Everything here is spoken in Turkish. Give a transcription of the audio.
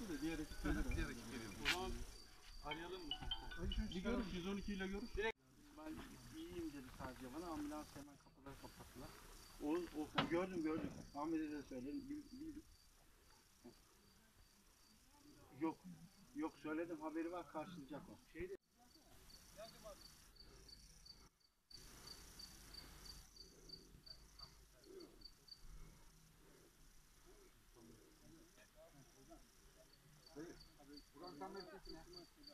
gelir de diğer ekip gelir. Diğer ekip geliyor. O zaman arayalım mı? Bir görüş, 112 ile görüş. Ben iyiyim dedi sadece bana, ambulans hemen kapıları kapattılar. O gördüm. Ahmet'e de söyledim. Yok söyledim, haberi var, karşılayacak o. Burak sen benim sesimi